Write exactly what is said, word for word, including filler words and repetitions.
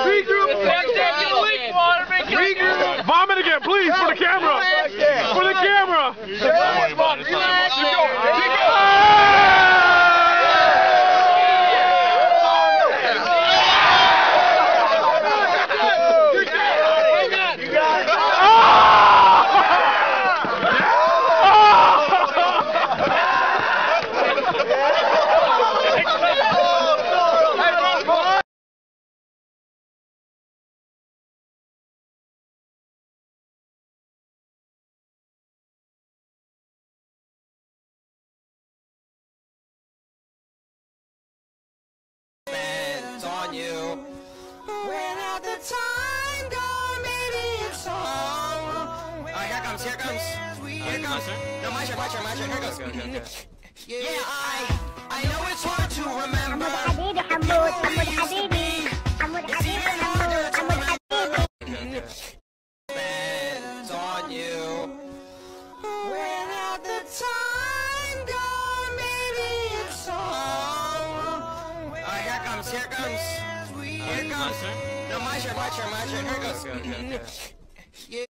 Regroup. Regroup. Vomit again, please, for the camera. For the camera. Relax. On you. When at the time go, maybe it's all. Alright, here comes, here comes. Here comes. No, my turn, my turn, my turn. Here goes. Okay, okay, okay. Yeah, I I know it's hard to remember. حمود حمود حمود حبيبي حمود حبيبي حمود حمود حبيبي. Depends on you. When at the time go, maybe it's all. Alright, here comes, here comes. Here comes. No, my turn, my turn, my turn. Here goes. Okay, okay, okay.